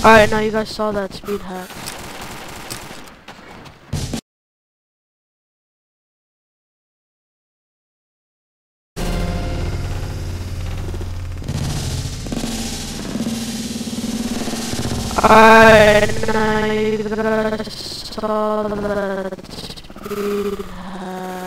Alright, now you guys saw that speed hack. Alright, now you guys saw that speed hack.